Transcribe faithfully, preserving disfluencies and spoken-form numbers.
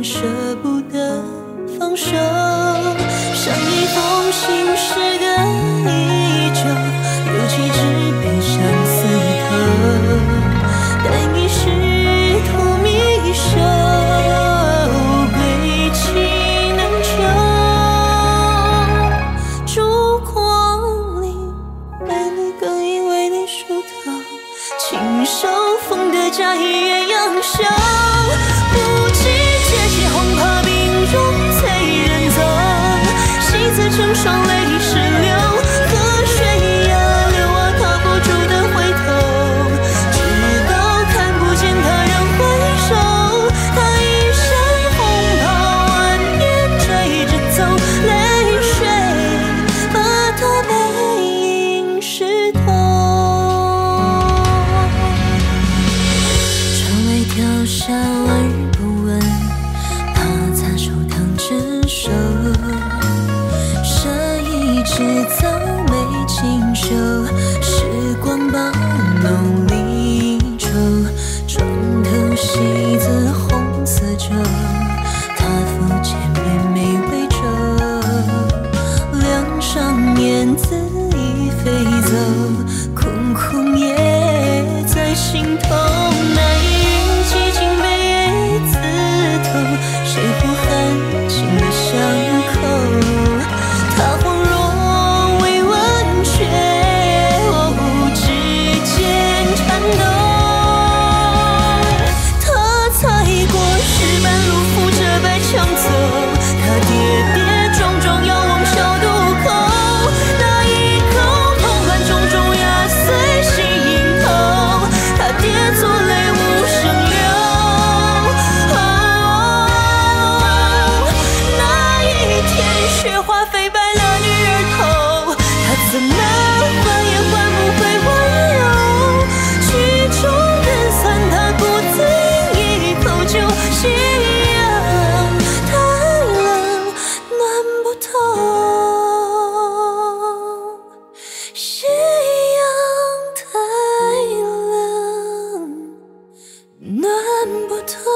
仍舍不得放手，像一封信诗歌依旧，有几支悲伤刺透，但已是荼蘼手，归期难求。烛光里美丽更因为你梳头，亲手缝的嫁衣鸳鸯袖，不计阶级红帕冰融催人走，戏子成双泪滴石流，河水呀流啊他不住的回头，直到看不见他人回首，他一身红袍万年追着走，泪水把他背影湿透。窗外跳下万日不闻，怕擦手烫指手，赊一支早梅清秀，时光把浓离愁，床头戏子红丝绸，他抚千遍眉为皱，梁上燕子已飞走，空空也在心头，难以几经悲夜刺透，谁不含情的伤口，他恍若未闻却哦指尖颤抖，他踩过石板路扶着白墙走，他跌跌撞撞遥望小渡口，那一口痛恨重重压碎心头，他跌作泪无声流，哦，那一天雪花飞白了女儿头，他怎么换也换不回温柔，曲终人散他独自饮一口酒，夕阳太冷暖不透，夕阳太冷暖不透。